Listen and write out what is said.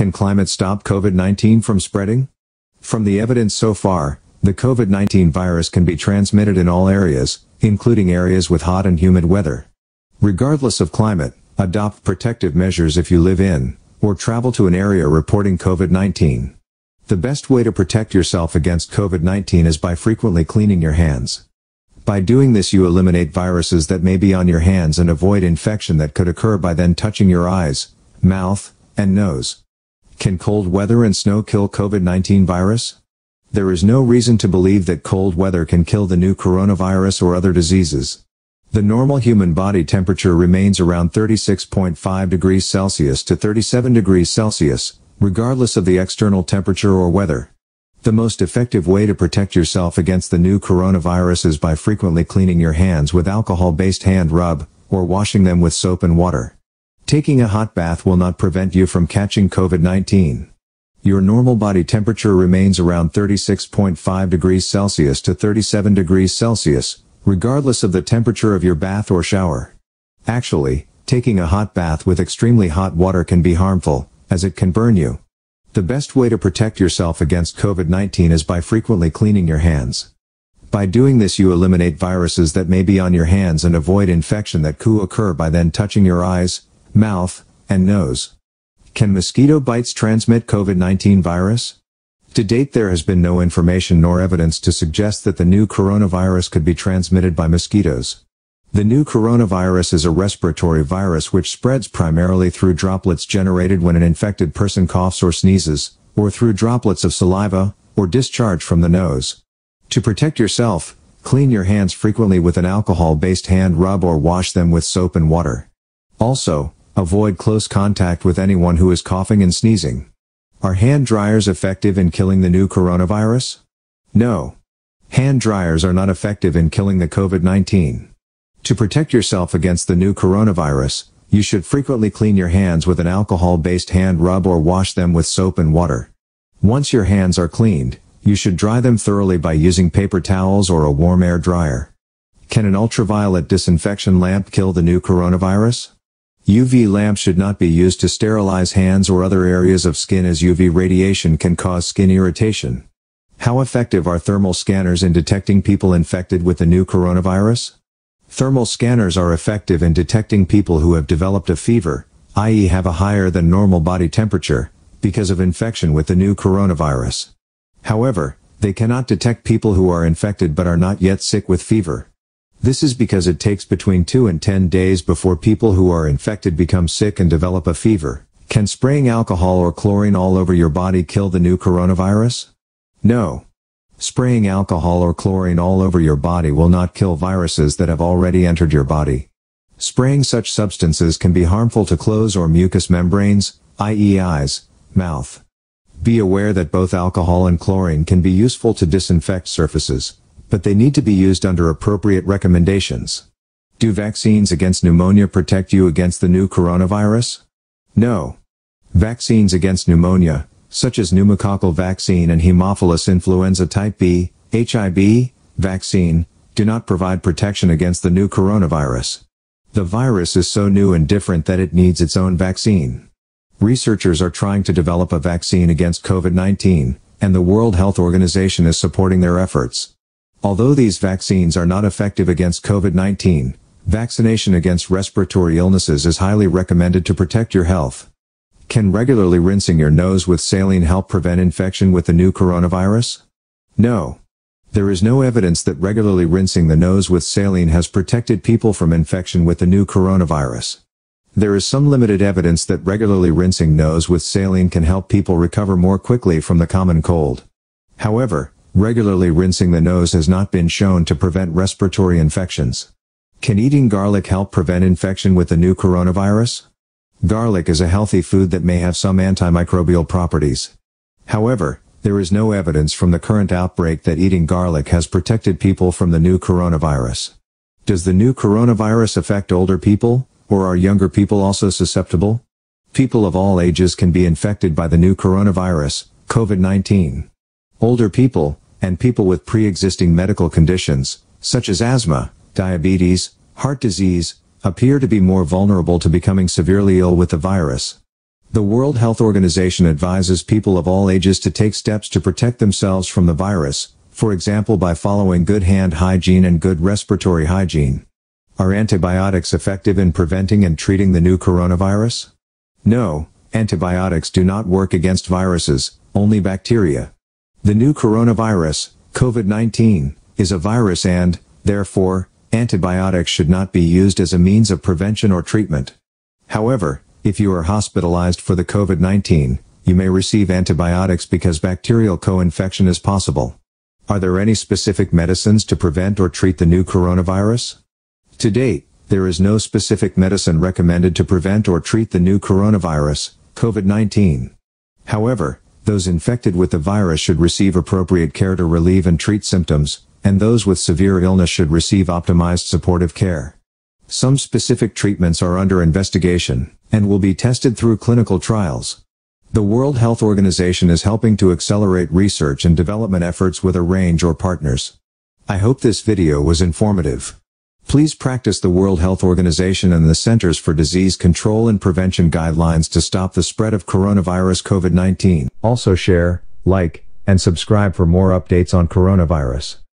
Can climate stop COVID-19 from spreading? From the evidence so far, the COVID-19 virus can be transmitted in all areas, including areas with hot and humid weather. Regardless of climate, adopt protective measures if you live in, or travel to an area reporting COVID-19. The best way to protect yourself against COVID-19 is by frequently cleaning your hands. By doing this, you eliminate viruses that may be on your hands and avoid infection that could occur by then touching your eyes, mouth, and nose. Can cold weather and snow kill COVID-19 virus? There is no reason to believe that cold weather can kill the new coronavirus or other diseases. The normal human body temperature remains around 36.5 degrees Celsius to 37 degrees Celsius, regardless of the external temperature or weather. The most effective way to protect yourself against the new coronavirus is by frequently cleaning your hands with alcohol-based hand rub, or washing them with soap and water. Taking a hot bath will not prevent you from catching COVID-19. Your normal body temperature remains around 36.5 degrees Celsius to 37 degrees Celsius, regardless of the temperature of your bath or shower. Actually, taking a hot bath with extremely hot water can be harmful, as it can burn you. The best way to protect yourself against COVID-19 is by frequently cleaning your hands. By doing this, you eliminate viruses that may be on your hands and avoid infection that could occur by then touching your eyes, mouth, and nose. Can mosquito bites transmit COVID-19 virus? To date, there has been no information nor evidence to suggest that the new coronavirus could be transmitted by mosquitoes. The new coronavirus is a respiratory virus which spreads primarily through droplets generated when an infected person coughs or sneezes, or through droplets of saliva, or discharge from the nose. To protect yourself, clean your hands frequently with an alcohol-based hand rub or wash them with soap and water. Also, avoid close contact with anyone who is coughing and sneezing. Are hand dryers effective in killing the new coronavirus? No. Hand dryers are not effective in killing the COVID-19. To protect yourself against the new coronavirus, you should frequently clean your hands with an alcohol-based hand rub or wash them with soap and water. Once your hands are cleaned, you should dry them thoroughly by using paper towels or a warm air dryer. Can an ultraviolet disinfection lamp kill the new coronavirus? UV lamps should not be used to sterilize hands or other areas of skin, as UV radiation can cause skin irritation. How effective are thermal scanners in detecting people infected with the new coronavirus? Thermal scanners are effective in detecting people who have developed a fever, i.e. have a higher than normal body temperature, because of infection with the new coronavirus. However, they cannot detect people who are infected but are not yet sick with fever. This is because it takes between 2 and 10 days before people who are infected become sick and develop a fever. Can spraying alcohol or chlorine all over your body kill the new coronavirus? No. Spraying alcohol or chlorine all over your body will not kill viruses that have already entered your body. Spraying such substances can be harmful to clothes or mucous membranes, i.e. eyes, mouth. Be aware that both alcohol and chlorine can be useful to disinfect surfaces, but they need to be used under appropriate recommendations. Do vaccines against pneumonia protect you against the new coronavirus? No. Vaccines against pneumonia, such as pneumococcal vaccine and Haemophilus influenza type B, HIB, vaccine, do not provide protection against the new coronavirus. The virus is so new and different that it needs its own vaccine. Researchers are trying to develop a vaccine against COVID-19, and the World Health Organization is supporting their efforts. Although these vaccines are not effective against COVID-19, vaccination against respiratory illnesses is highly recommended to protect your health. Can regularly rinsing your nose with saline help prevent infection with the new coronavirus? No. There is no evidence that regularly rinsing the nose with saline has protected people from infection with the new coronavirus. There is some limited evidence that regularly rinsing nose with saline can help people recover more quickly from the common cold. However, regularly rinsing the nose has not been shown to prevent respiratory infections. Can eating garlic help prevent infection with the new coronavirus? Garlic is a healthy food that may have some antimicrobial properties. However, there is no evidence from the current outbreak that eating garlic has protected people from the new coronavirus. Does the new coronavirus affect older people, or are younger people also susceptible? People of all ages can be infected by the new coronavirus, COVID-19. Older people, and people with pre-existing medical conditions, such as asthma, diabetes, heart disease, appear to be more vulnerable to becoming severely ill with the virus. The World Health Organization advises people of all ages to take steps to protect themselves from the virus, for example by following good hand hygiene and good respiratory hygiene. Are antibiotics effective in preventing and treating the new coronavirus? No, antibiotics do not work against viruses, only bacteria. The new coronavirus, COVID-19, is a virus and, therefore, antibiotics should not be used as a means of prevention or treatment. However, if you are hospitalized for the COVID-19, you may receive antibiotics because bacterial co-infection is possible. Are there any specific medicines to prevent or treat the new coronavirus? To date, there is no specific medicine recommended to prevent or treat the new coronavirus, COVID-19. However, those infected with the virus should receive appropriate care to relieve and treat symptoms, and those with severe illness should receive optimized supportive care. Some specific treatments are under investigation, and will be tested through clinical trials. The World Health Organization is helping to accelerate research and development efforts with a range of partners. I hope this video was informative. Please practice the World Health Organization and the Centers for Disease Control and Prevention guidelines to stop the spread of coronavirus COVID-19. Also share, like, and subscribe for more updates on coronavirus.